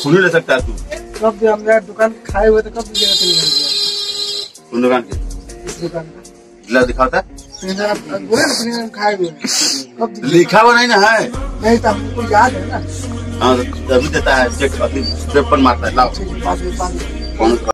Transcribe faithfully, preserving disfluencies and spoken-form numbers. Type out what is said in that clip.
सुन ही नहीं सकता तू। कब भी हम यार दुकान खाए हुए तो कब भी जगह चले गए उन दुकान के दुकान का गिला दिखाता बोले खाए हुए कब लिखा हुआ नहीं ना है। नहीं तो हमको याद है ना। हाँ, अभी देता है चेक, पेपर मारता है, लाओ। पाँच पाँच कौन